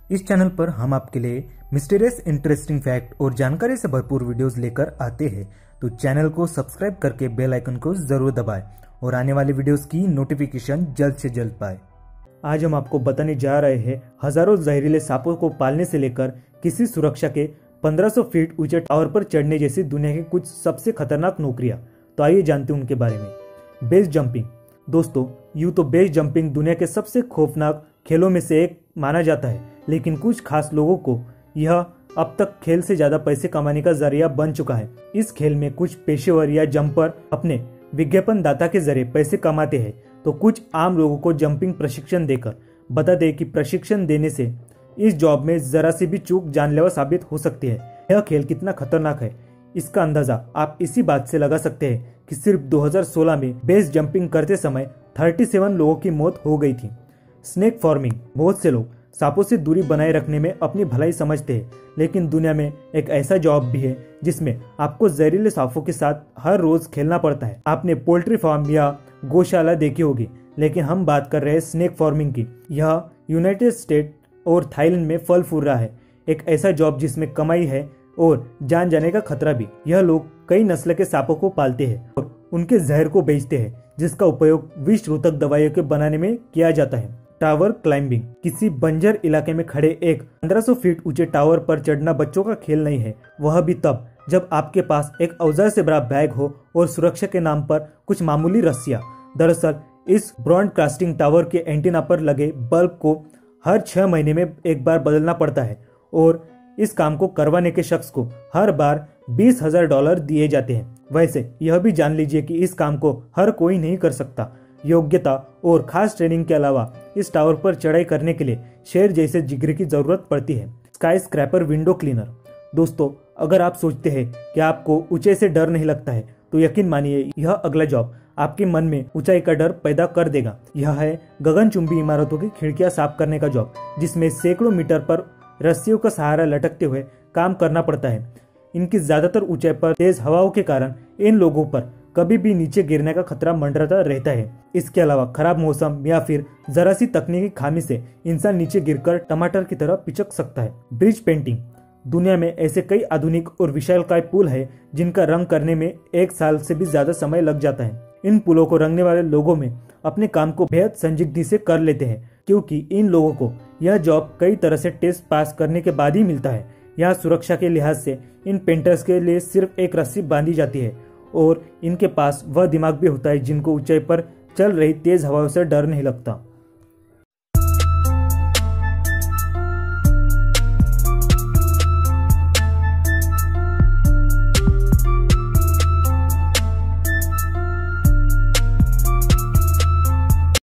इस चैनल पर हम आपके लिए मिस्टीरियस इंटरेस्टिंग फैक्ट और जानकारी से भरपूर वीडियोस लेकर आते हैं। तो चैनल को सब्सक्राइब करके बेल आइकन को जरूर दबाएं और आने वाली वीडियोस की नोटिफिकेशन जल्द से जल्द पाएं। आज हम आपको बताने जा रहे हैं हजारों जहरीले सांपों को पालने से लेकर किसी सुरक्षा के 1500 फीट ऊंचे टावर पर चढ़ने जैसी दुनिया की कुछ सबसे खतरनाक नौकरियां। तो आइए जानते हैं उनके बारे में। Base jumping. दोस्तों, यूं तो बेस जंपिंग दुनिया के सबसे खौफनाक खेलों में से एक माना जाता है, लेकिन कुछ खास लोगों को यह अब तक खेल से ज्यादा पैसे कमाने का जरिया बन चुका है। इस खेल में कुछ पेशेवर या जंपर अपने विज्ञापन दाता के जरिए पैसे कमाते हैं, तो कुछ आम लोगों को जंपिंग प्रशिक्षण देकर बता दे कि प्रशिक्षण देने से इस जॉब में जरा सी भी चूक जानलेवा साबित हो सकती है। यह खेल कितना खतरनाक है, इसका अंदाजा आप इसी बात से लगा सकते हैं कि सिर्फ 2016 में बेस जंपिंग करते समय 37 लोगों की मौत हो गई थी। Snake farming. बहुत से लोग सांपों से दूरी बनाए रखने में अपनी भलाई समझते हैं, लेकिन दुनिया में एक ऐसा जॉब भी है जिसमें आपको जहरीले सांपों के साथ हर रोज खेलना पड़ता है। आपने पोल्ट्री फार्म या गौशाला देखी होगी, लेकिन हम बात कर रहे हैं स्नेक फार्मिंग की। यह यूनाइटेड स्टेट और थाईलैंड में फल फूल रहा है। एक ऐसा जॉब जिसमें कमाई है और जान जाने का खतरा भी। यह लोग कई नस्ल के सांपों को पालते हैं और उनके जहर को बेचते हैं, जिसका उपयोग विषरोधक दवाइयों के बनाने में किया जाता है। Tower climbing. किसी बंजर इलाके में खड़े एक 1500 फीट ऊंचे टावर पर चढ़ना बच्चों का खेल नहीं है, वह भी तब जब आपके पास एक औजार से बड़ा बैग हो और सुरक्षा के नाम पर कुछ मामूली रस्सियां। दरअसल इस ब्रॉडकास्टिंग टावर के एंटीना पर लगे बल्ब को हर 6 महीने में एक बार बदलना पड़ता है और इस काम को करवाने के शख्स को हर बार $20,000 दिए जाते हैं। वैसे यह भी जान लीजिए कि इस काम को हर कोई नहीं कर सकता। योग्यता और खास ट्रेनिंग के अलावा इस टावर पर चढ़ाई करने के लिए शेर जैसे जिगरे की जरूरत पड़ती है। Skyscraper window cleaner. दोस्तों, अगर आप सोचते हैं कि आपको ऊंचाई से डर नहीं लगता है, तो यकीन मानिए यह अगला जॉब आपके मन में ऊंचाई का डर पैदा कर देगा। यह है गगनचुंबी इमारतों की खिड़कियां साफ करने का जॉब, जिसमें सैकड़ों मीटर पर रस्सियों का सहारा लटकते हुए काम करना पड़ता है। इनकी ज्यादातर ऊंचाई पर तेज हवाओं के कारण इन लोगों पर कभी भी नीचे गिरने का खतरा मंडराता रहता है। इसके अलावा खराब मौसम या फिर जरा सी तकनीकी खामी से इंसान नीचे गिरकर टमाटर की तरह पिचक सकता है। Bridge painting. दुनिया में ऐसे कई आधुनिक और विशालकाय पुल है जिनका रंग करने में 1 साल से भी ज्यादा समय लग जाता है। इन पुलों को रंगने वाले लोगों में अपने काम को बेहद संजीदगी से कर लेते हैं, क्योंकि इन लोगों को यह जॉब कई तरह से टेस्ट पास करने के बाद ही मिलता है। यहाँ सुरक्षा के लिहाज से इन पेंटर्स के लिए सिर्फ एक रस्सी बांधी जाती है और इनके पास वह दिमाग भी होता है जिनको ऊंचाई पर चल रही तेज हवाओं से डर नहीं लगता।